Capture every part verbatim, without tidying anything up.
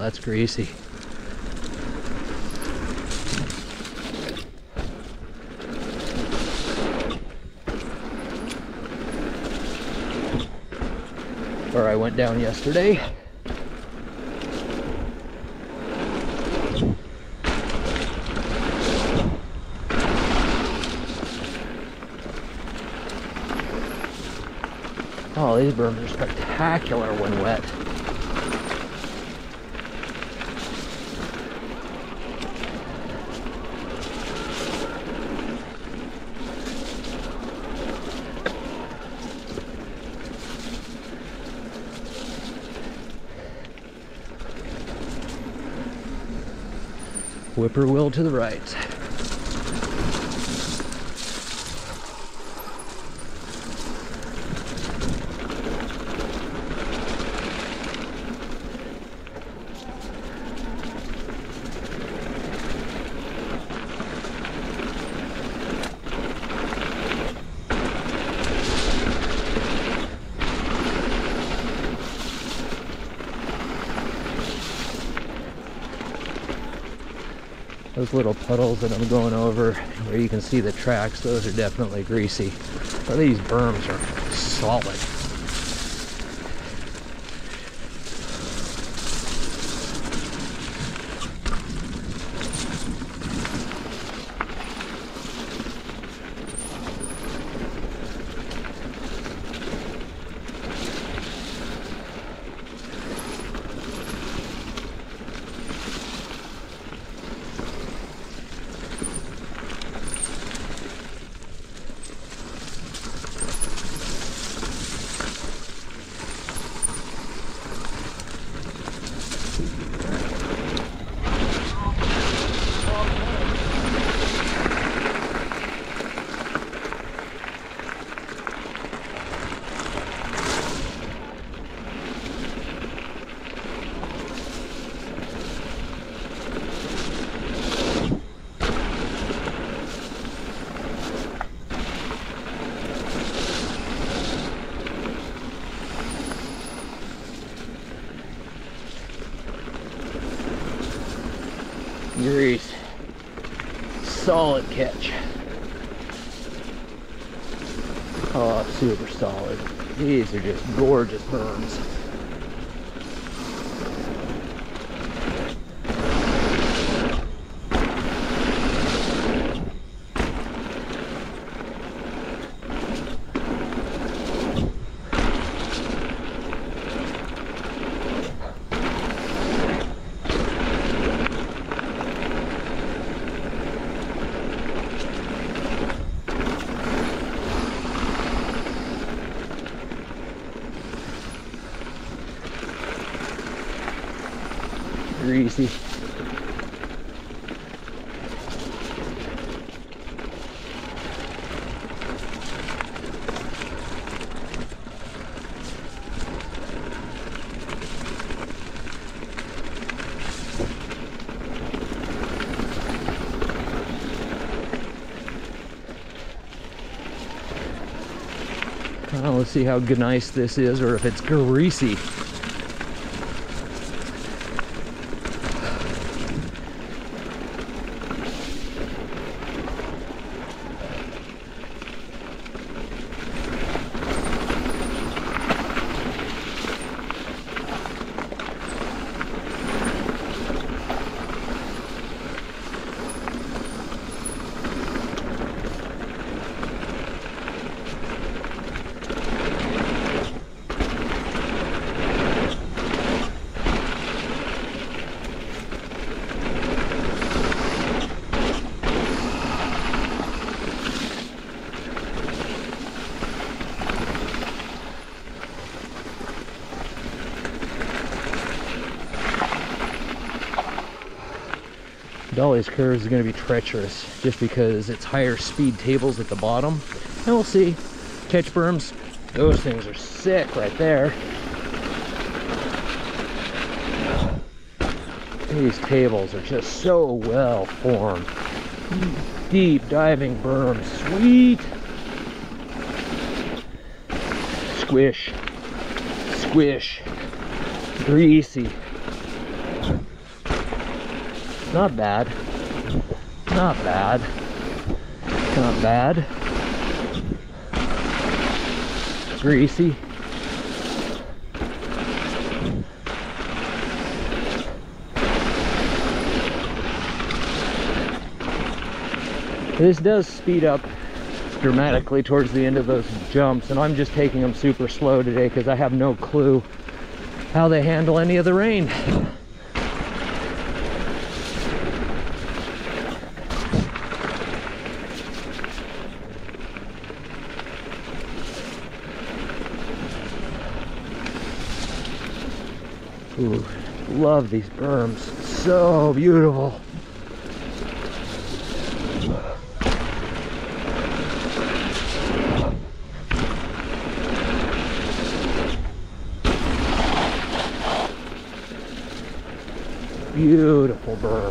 that's greasy. Where I went down yesterday. Oh, these berms are spectacular when wet. Whippoorwill to the right. Those little puddles that I'm going over where you can see the tracks, those are definitely greasy. But these berms are solid. Grease. Solid catch. Oh, super solid. These are just gorgeous berms. Greasy. Well, let's see how good nice this is, or if it's greasy. Dolly's curves is going to be treacherous just because it's higher speed tables at the bottom. And we'll see. Catch berms, those things are sick right there. These tables are just so well formed. Deep diving berms, sweet. Squish, squish, greasy. Not bad. Not bad. Not bad. Greasy. This does speed up dramatically towards the end of those jumps, and I'm just taking them super slow today because I have no clue how they handle any of the rain. Ooh, love these berms. So beautiful. Beautiful berm.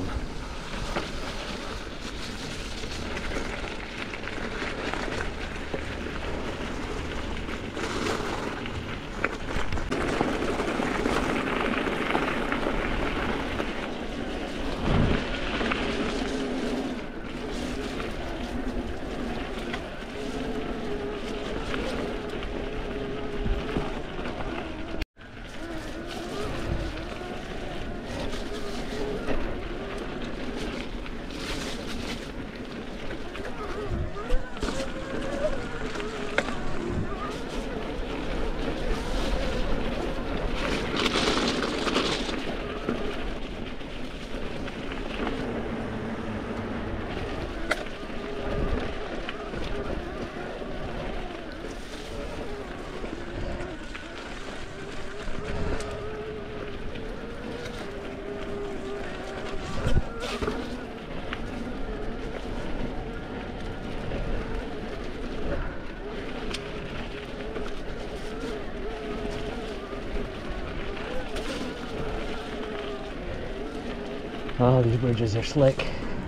Oh, these bridges are slick.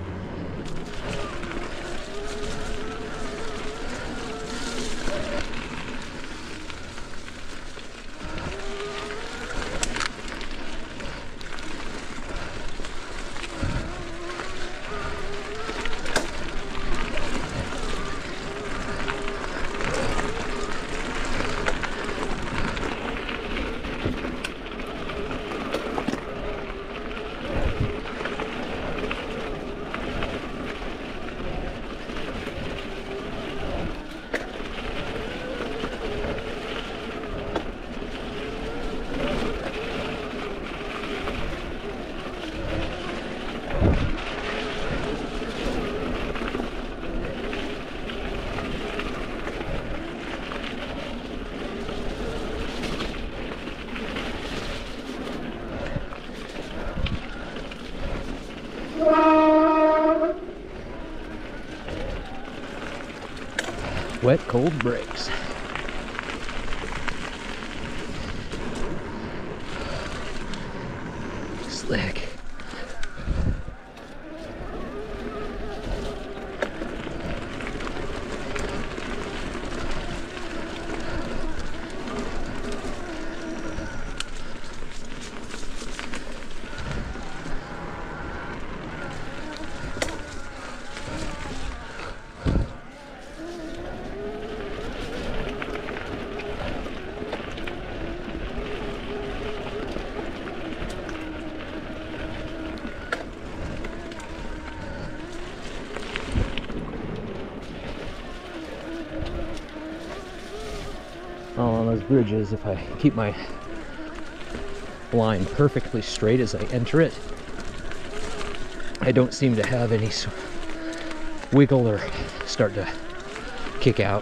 Wet, cold brakes. Slick. All on those bridges, if I keep my line perfectly straight as I enter it, I don't seem to have any wiggle or start to kick out.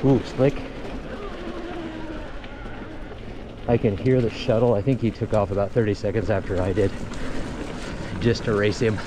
Ooh, slick. I can hear the shuttle. I think he took off about thirty seconds after I did, just to race him.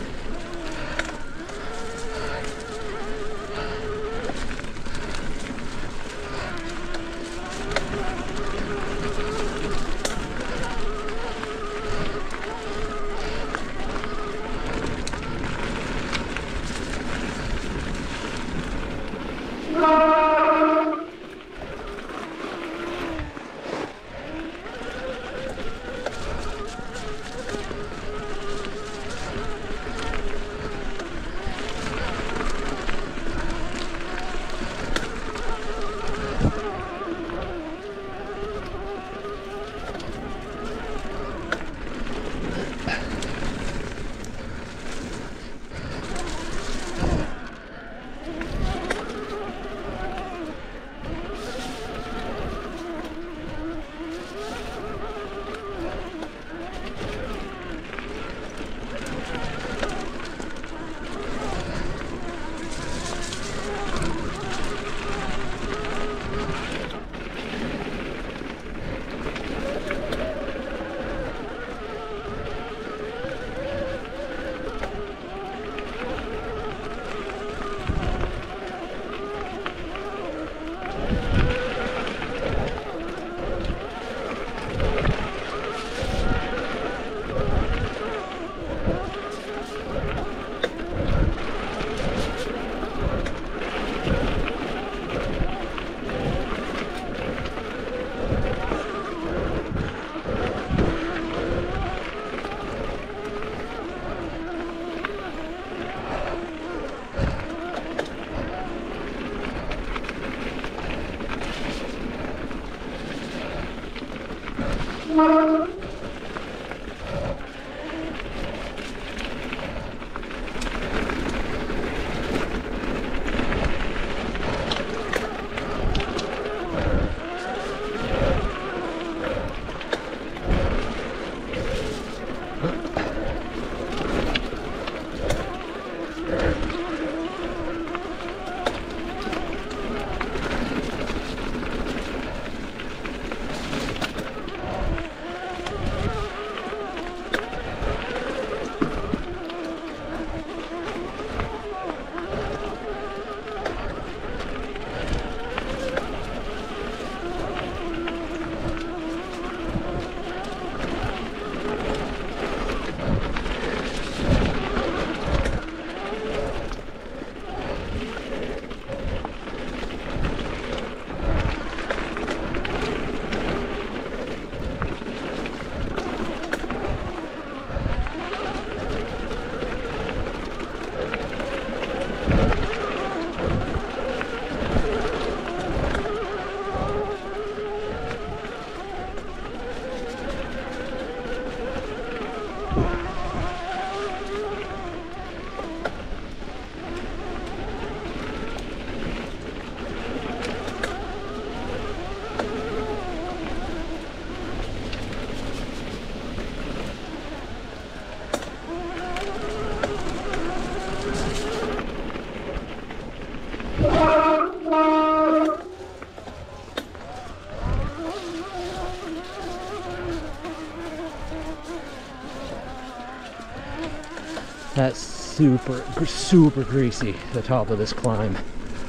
That's super, super greasy, the top of this climb.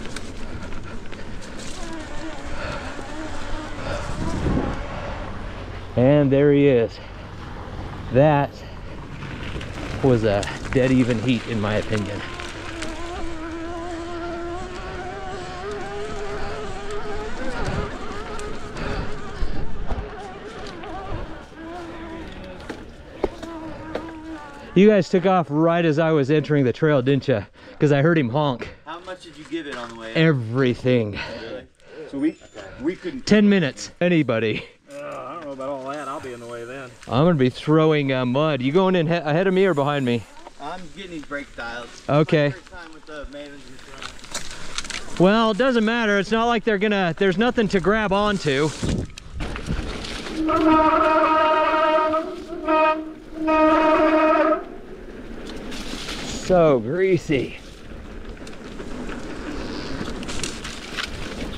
And there he is. That was a dead even heat in my opinion. You guys took off right as I was entering the trail, didn't you? Because I heard him honk. How much did you give it on the way up? Everything. Really? So we we couldn't. Ten minutes. Anybody. Uh, I don't know about all that. I'll be in the way then. I'm gonna be throwing uh, mud. You going in he ahead of me or behind me? I'm getting these brake dials. Okay. My first time with the Mavens in front. Well, it doesn't matter. It's not like they're gonna. There's nothing to grab onto. So greasy.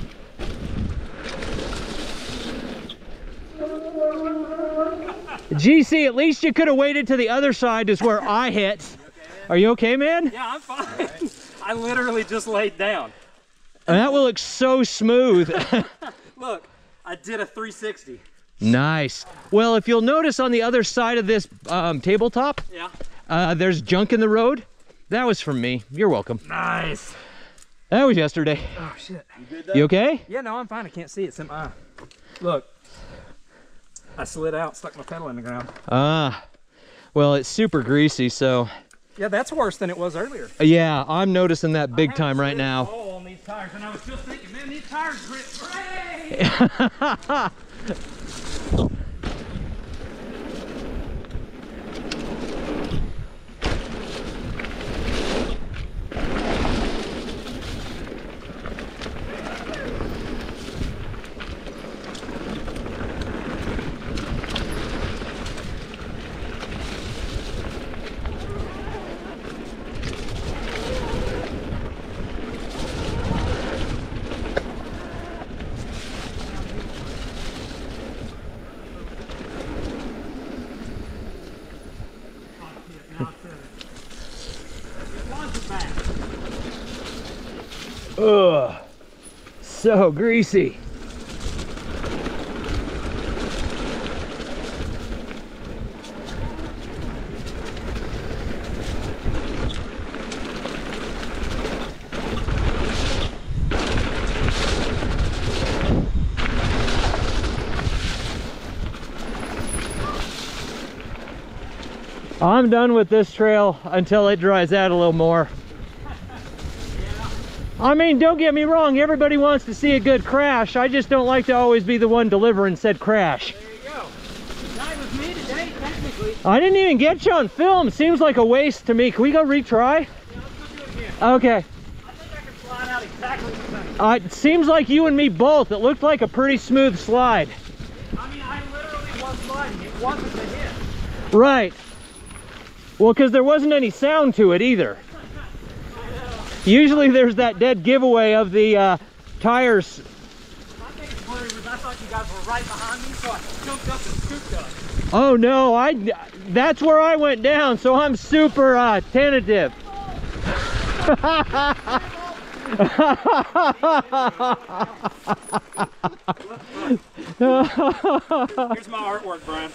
G C, at least you could have waited to the other side is where I hit. You okay, Are you okay, man? Yeah, I'm fine. Right. I literally just laid down. And that will look so smooth. Look, I did a three sixty. Nice. Well, if you'll notice on the other side of this um, tabletop, yeah, uh, there's junk in the road. That was from me. You're welcome. Nice. That was yesterday. Oh, shit. You good though? You okay? Yeah, no, I'm fine. I can't see it. It's in my eye. Look. I slid out, stuck my pedal in the ground. Ah. Well, it's super greasy, so... Yeah, that's worse than it was earlier. Yeah, I'm noticing that big time right now. Oh, on these tires, and I was just thinking, man, these tires grip great. Ugh, so greasy. I'm done with this trail until it dries out a little more. I mean, don't get me wrong, everybody wants to see a good crash. I just don't like to always be the one delivering said crash. There you go. That was me today, technically. I didn't even get you on film. Seems like a waste to me. Can we go retry? Yeah, let's go do it again. Okay. I think I can slide out exactly the same. Uh, it seems like you and me both. It looked like a pretty smooth slide. I mean, I literally was sliding. It wasn't a hit. Right. Well, because there wasn't any sound to it either. Usually there's that dead giveaway of the uh, tires. My biggest worry was I thought you guys were right behind me, so I jumped up and scooped up. Oh no, I, that's where I went down, so I'm super uh, tentative. Here's my artwork, Brian.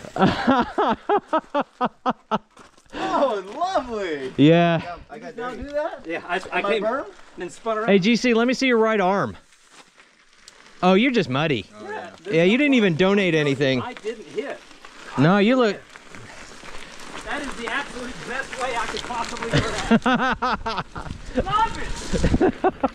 Oh, lovely. Yeah. I got to do that? Yeah, I, I came and then spun around. Hey G C, let me see your right arm. Oh, you're just muddy. Oh, yeah. Yeah, you didn't even donate anything. I didn't hit. No, you look... That is the absolute best way I could possibly do that. Love it!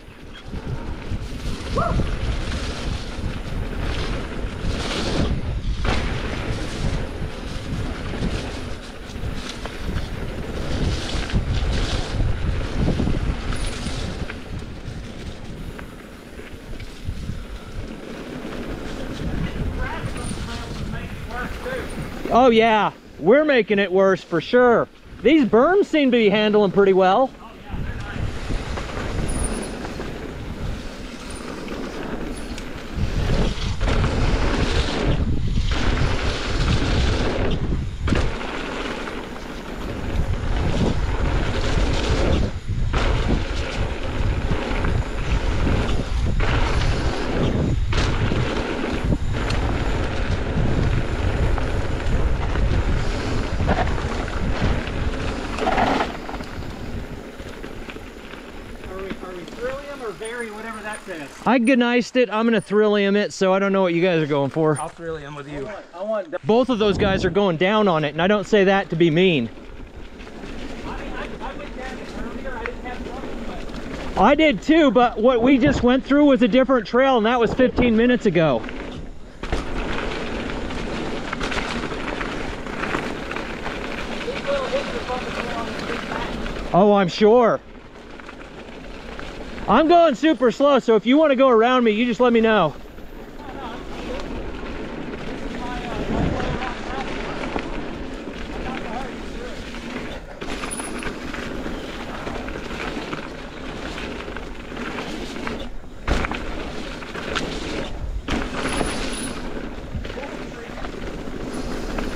Oh yeah, we're making it worse for sure. These berms seem to be handling pretty well. Oh, yeah, they're nice. Whatever that says. I gniced it. I'm gonna thrillium it, so I don't know what you guys are going for. I'll thrillium with you. I want, I want Both of those guys are going down on it, and I don't say that to be mean. I mean, I, I went down it earlier. I didn't have trouble, but I did too, but what we just went through was a different trail, and that was fifteen minutes ago. Oh, I'm sure. I'm going super slow, so if you want to go around me, you just let me know.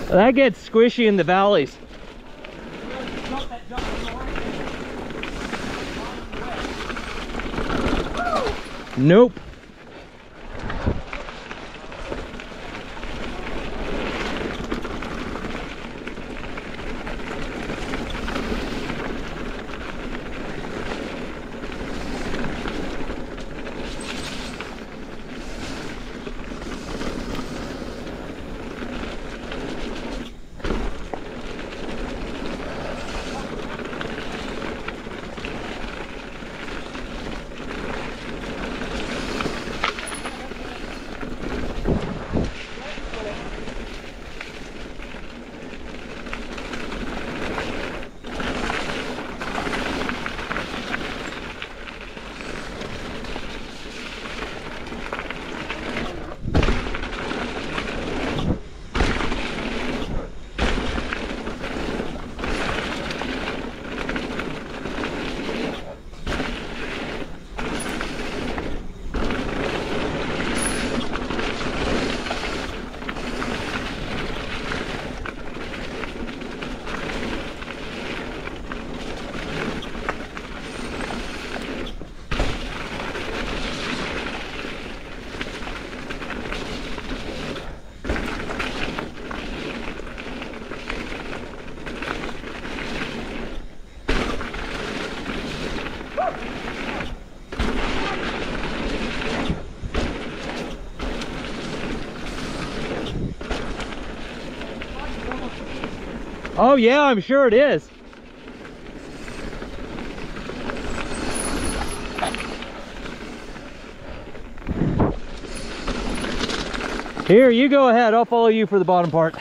That gets squishy in the valleys. Jump that jump in the way. Nope. Oh yeah, I'm sure it is. Here, you go ahead. I'll follow you for the bottom part.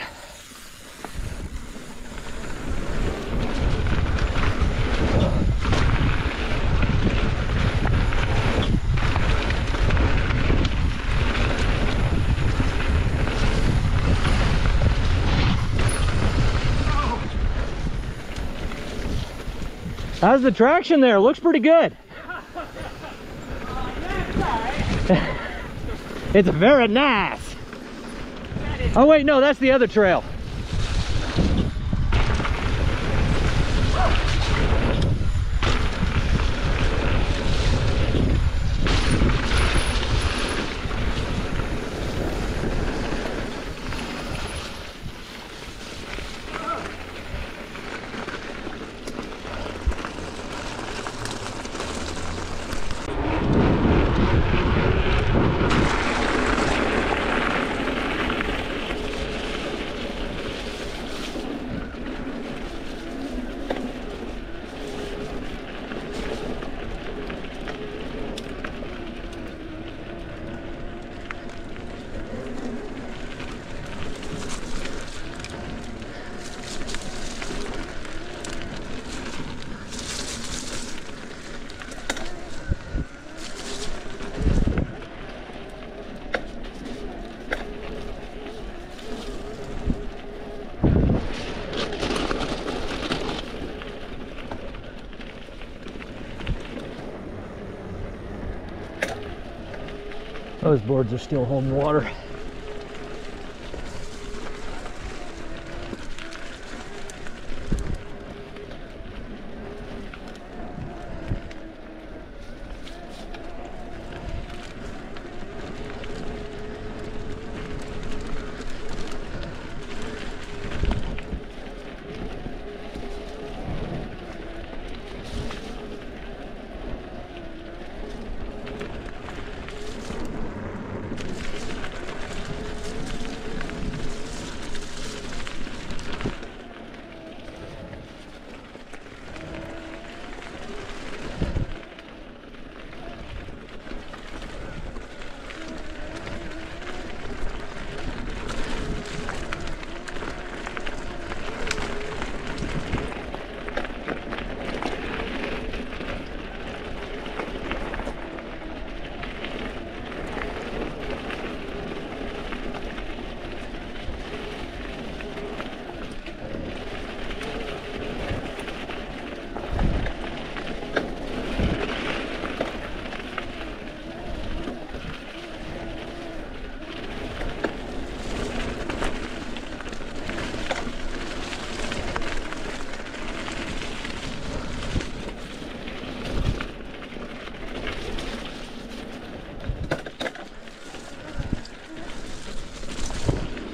How's the traction there? Looks pretty good. It's very nice. Oh wait, no, that's the other trail. Those boards are still holding water.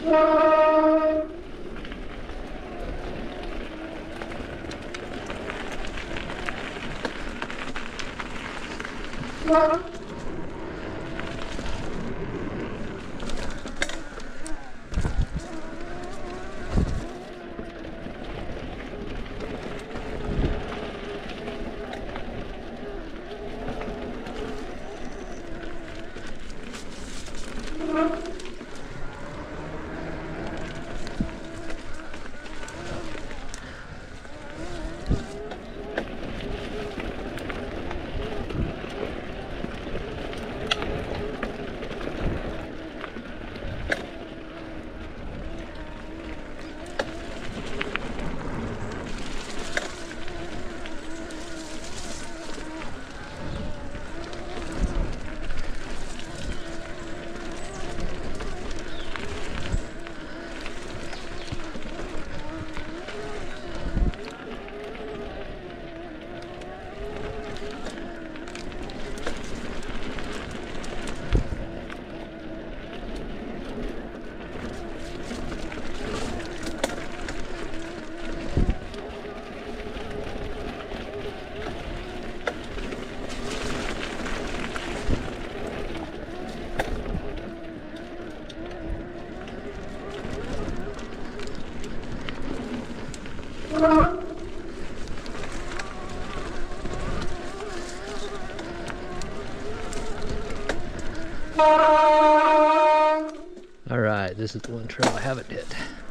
All right, this is the one trail I haven't hit.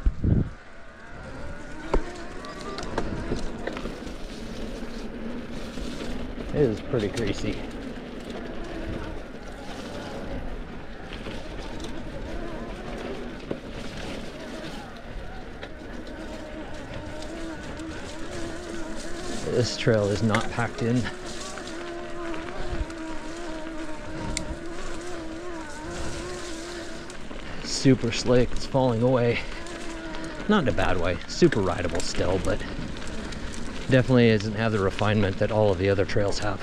It is pretty greasy. This trail is not packed in. Super slick, it's falling away. Not in a bad way, super rideable still, but definitely doesn't have the refinement that all of the other trails have.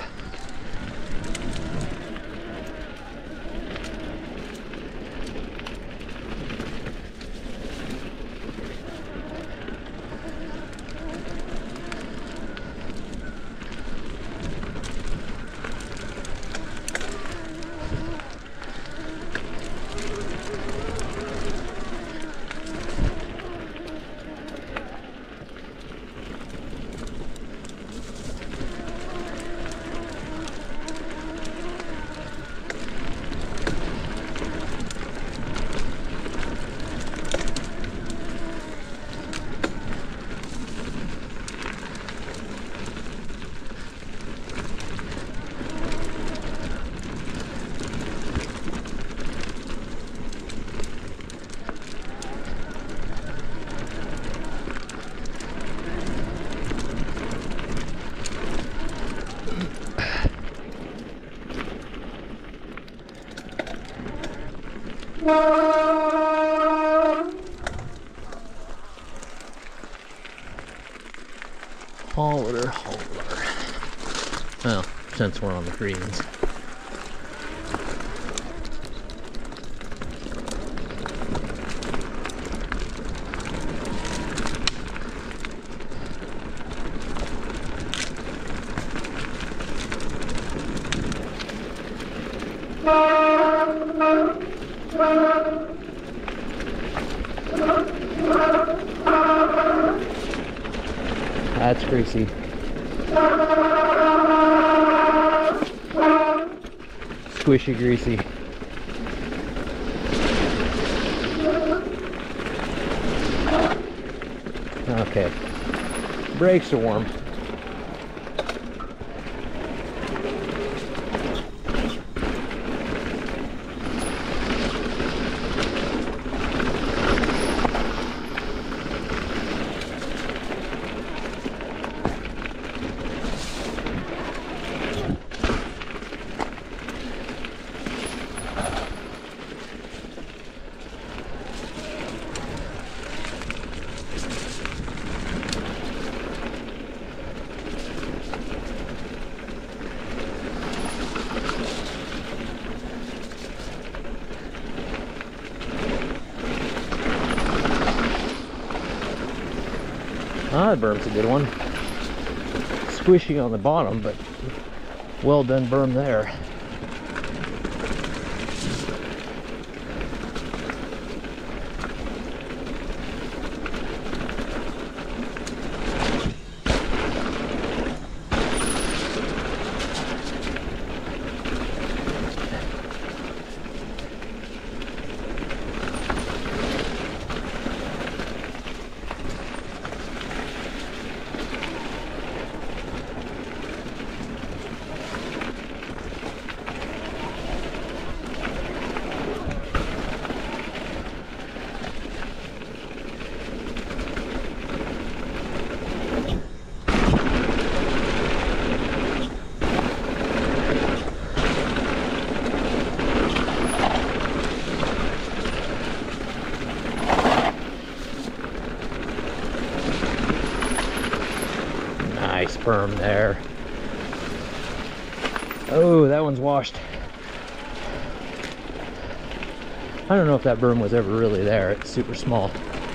Holler, holler. Well, since we're on the greens. That's greasy. Squishy greasy. Okay. Brakes are warm. Ah, that berm's a good one. Squishy on the bottom, but well done berm there. Nice berm there. Oh, that one's washed. I don't know if that berm was ever really there. It's super small.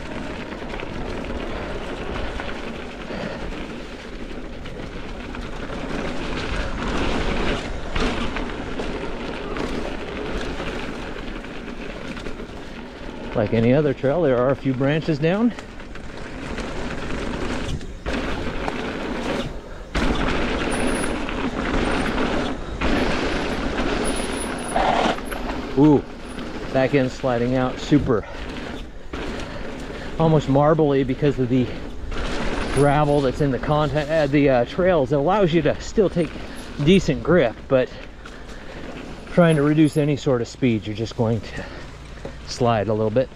Like any other trail, there are a few branches down. Ooh, back end sliding out, super, almost marbly because of the gravel that's in the content, uh, the uh, trails. It allows you to still take decent grip, but trying to reduce any sort of speed, you're just going to slide a little bit.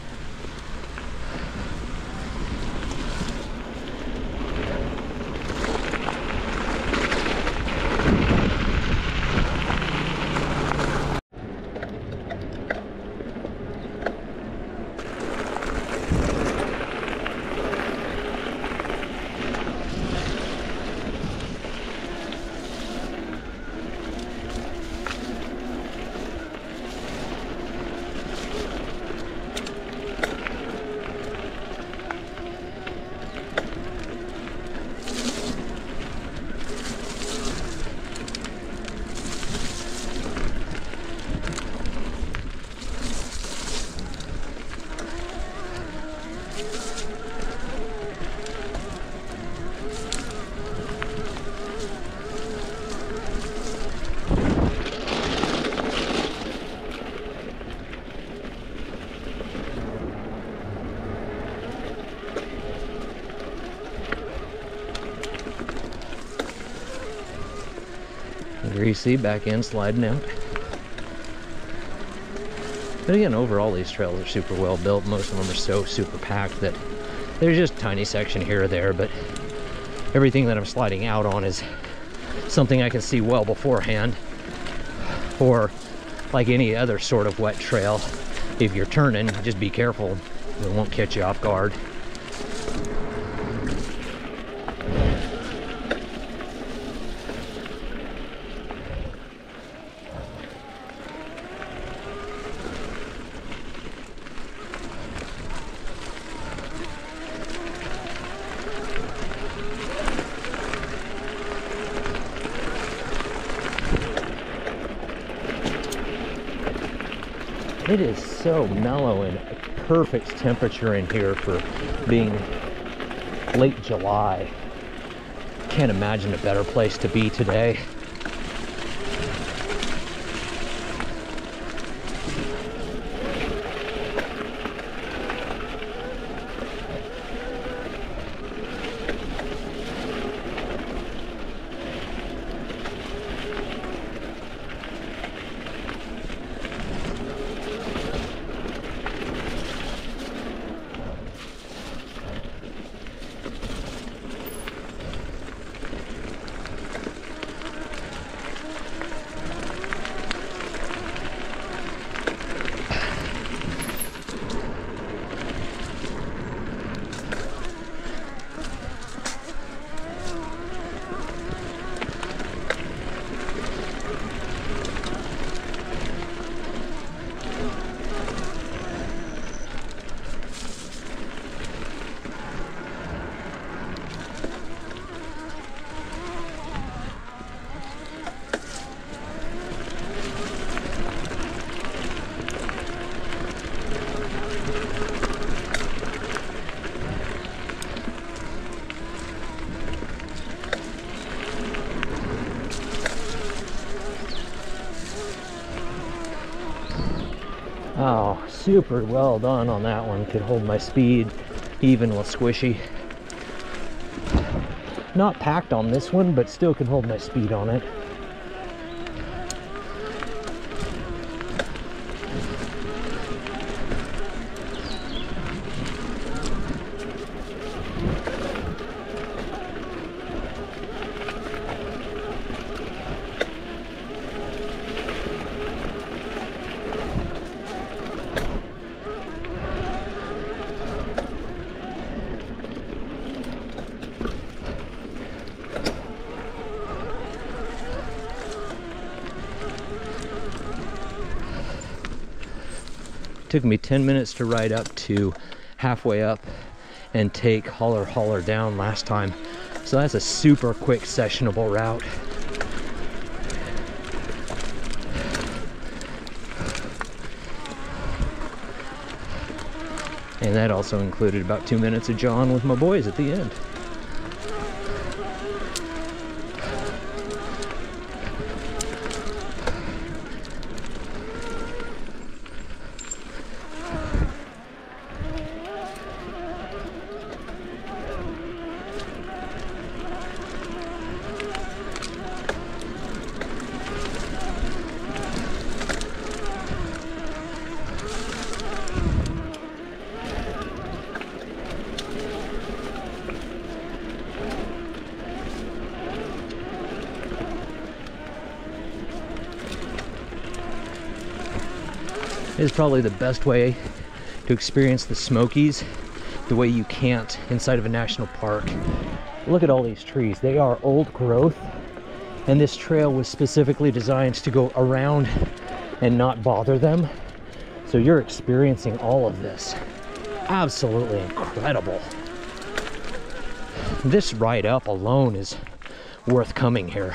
Greasy, back end sliding out. But again, overall these trails are super well built. Most of them are so super packed that there's just a tiny section here or there, but everything that I'm sliding out on is something I can see well beforehand. Or like any other sort of wet trail, if you're turning, just be careful. It won't catch you off guard. It is so mellow and perfect temperature in here for being late July. Can't imagine a better place to be today. Oh, super well done on that one. Could hold my speed even with squishy. Not packed on this one, but still can hold my speed on it. Took me ten minutes to ride up to halfway up and take Holler Holler down last time. So that's a super quick sessionable route. And that also included about two minutes of John with my boys at the end. Is probably the best way to experience the Smokies the way you can't inside of a national park. Look at all these trees. They are old growth, and this trail was specifically designed to go around and not bother them. So you're experiencing all of this. Absolutely incredible. This ride up alone is worth coming here.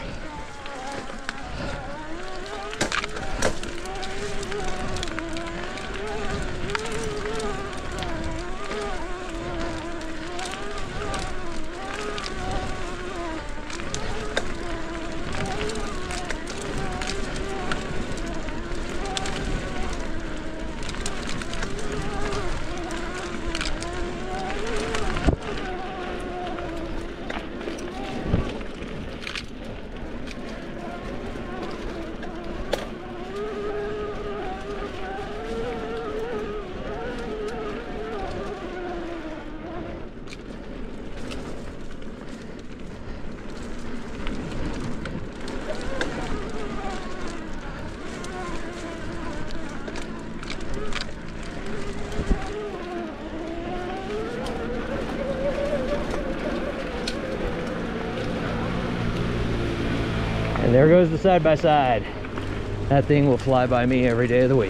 And there goes the side-by-side. That thing will fly by me every day of the week.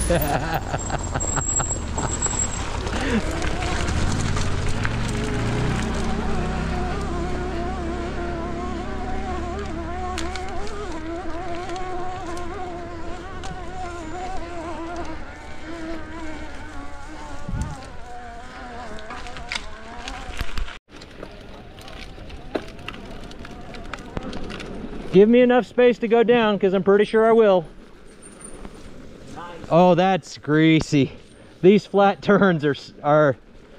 Give me enough space to go down, because I'm pretty sure I will. Nice. Oh, that's greasy. These flat turns are are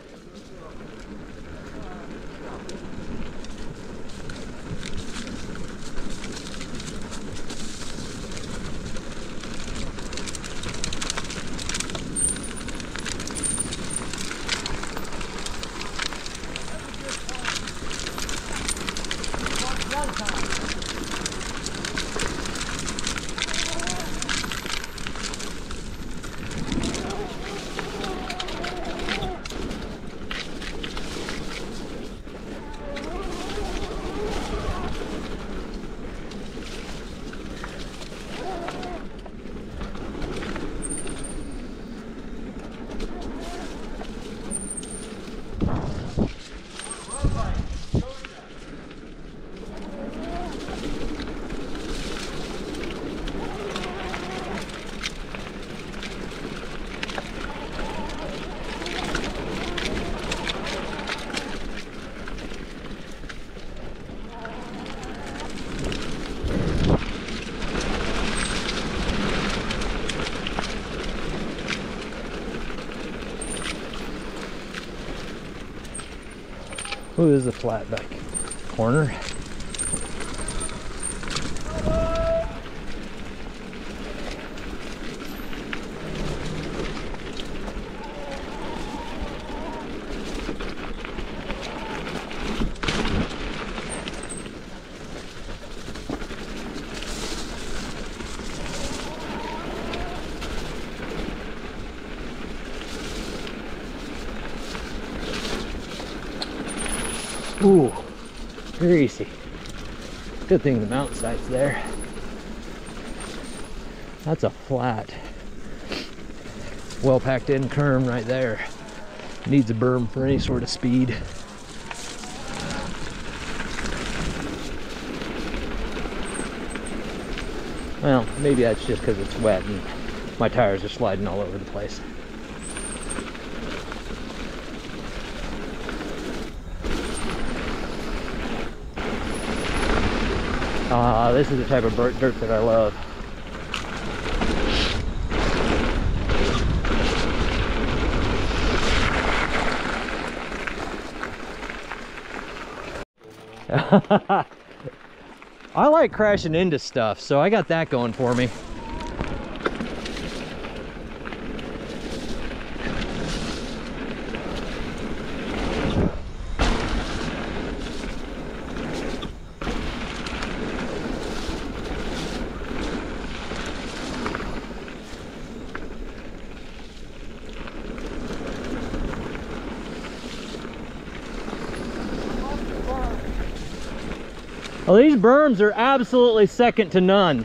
Ooh, this is a flat back corner. Ooh, greasy. Good thing the mountainside's there. That's a flat, well packed in kerm right there. Needs a berm for any sort of speed. Well, maybe that's just because it's wet and my tires are sliding all over the place. Ah, uh, this is the type of dirt that I love. I like crashing into stuff, so I got that going for me. Well, these berms are absolutely second to none.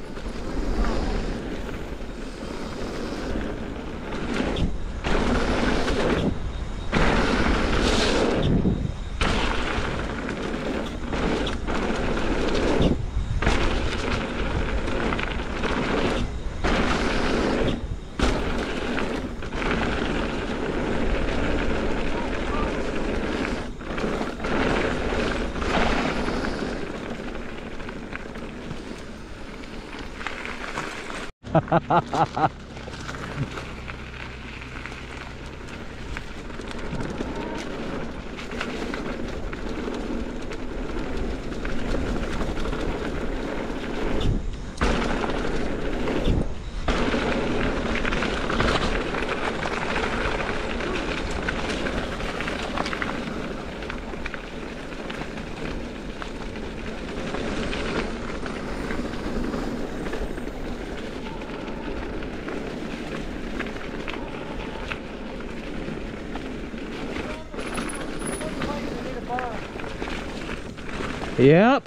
Yep.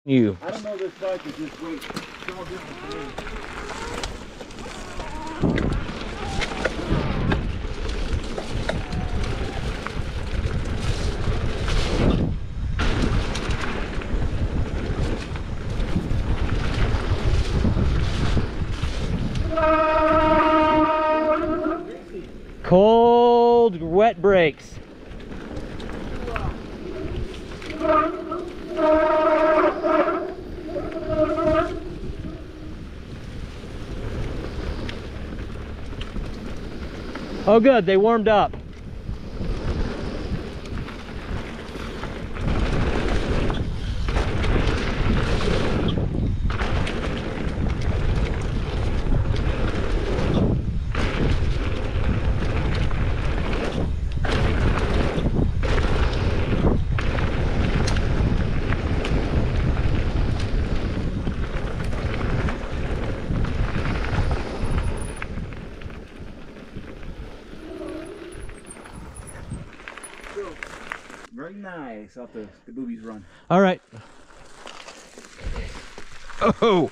You. I don't know this bike is just weight. It's all different for me. Cold, wet brakes. Oh good, they warmed up. Very nice off the, the boobies run. All right. Oh.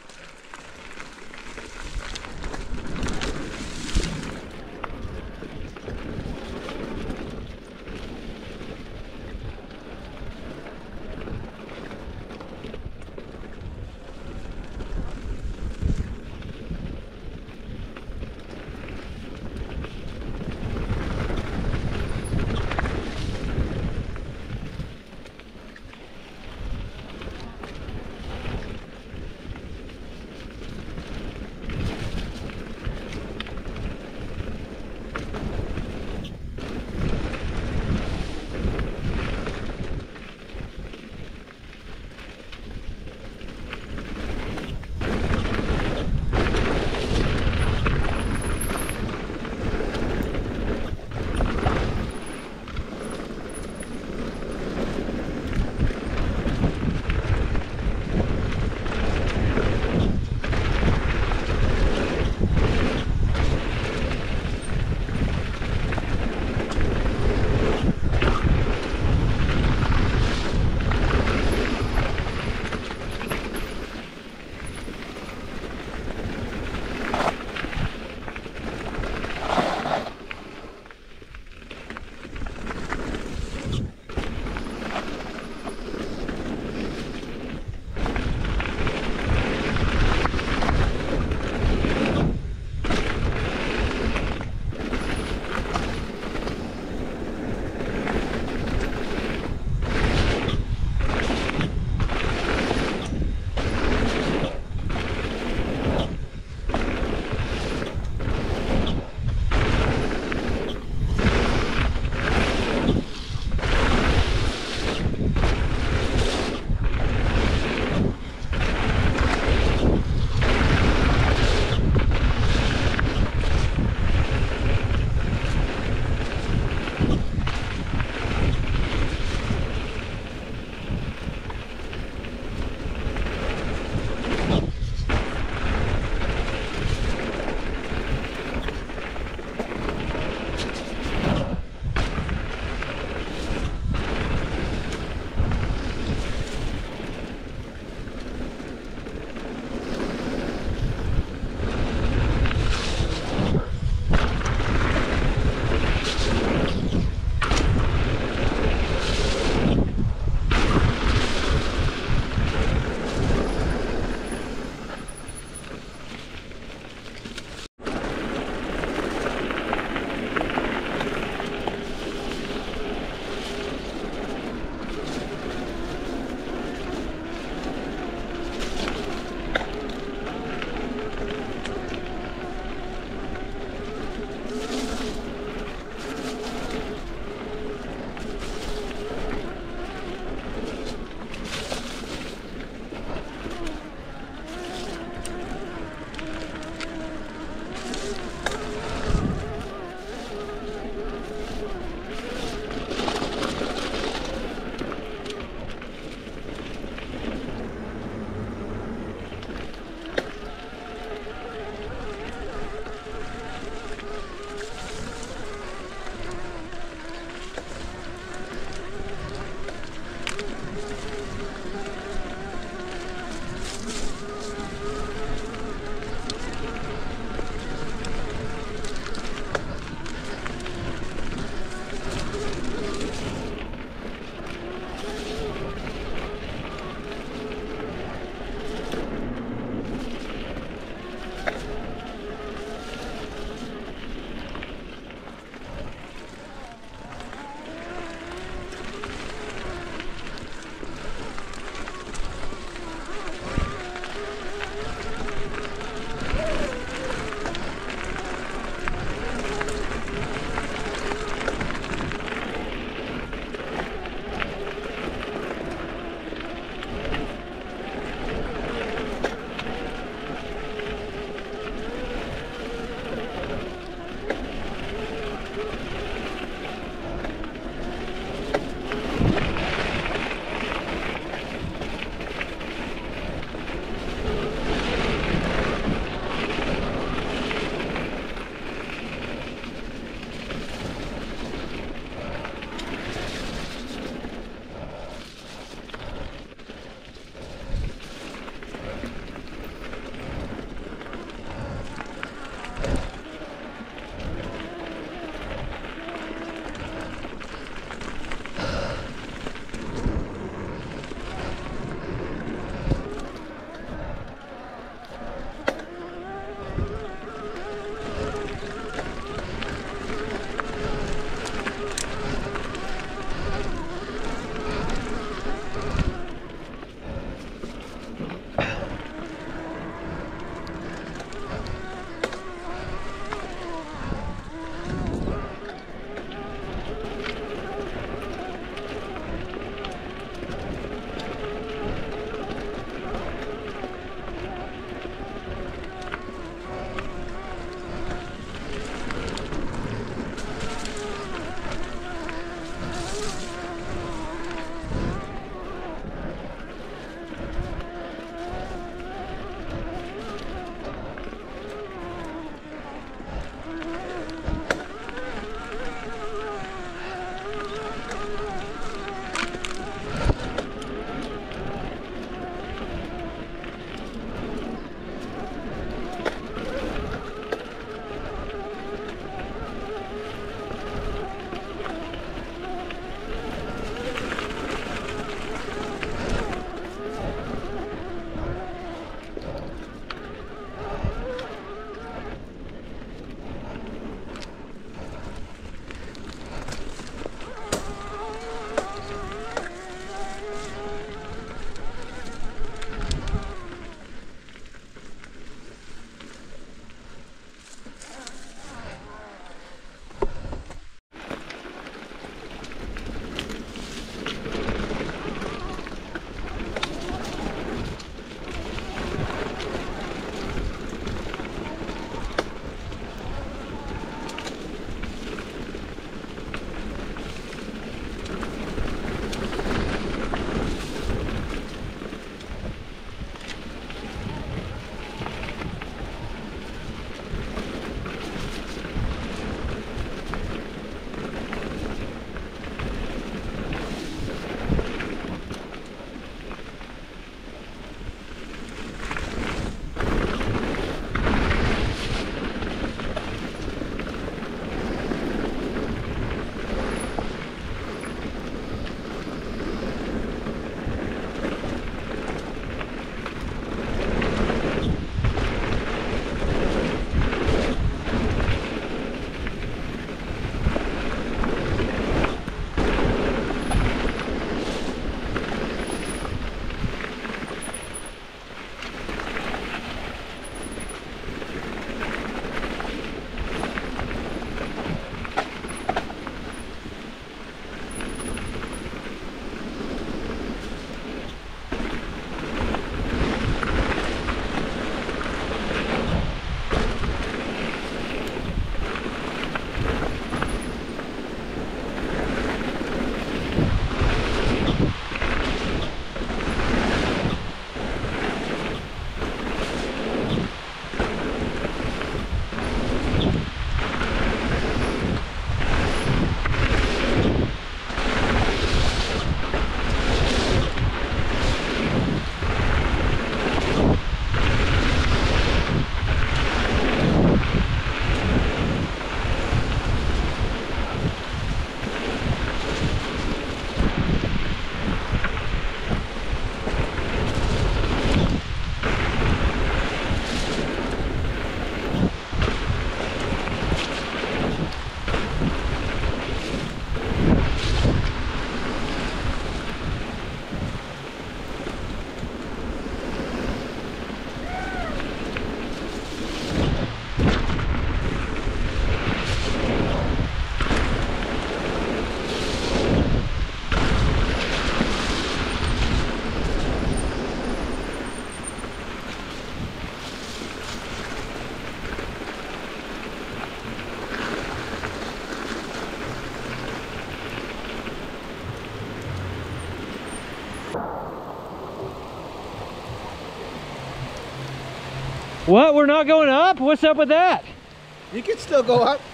What? We're not going up? What's up with that? You can still go up.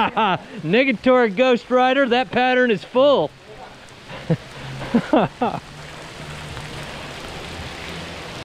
Negatory Ghost Rider, that pattern is full.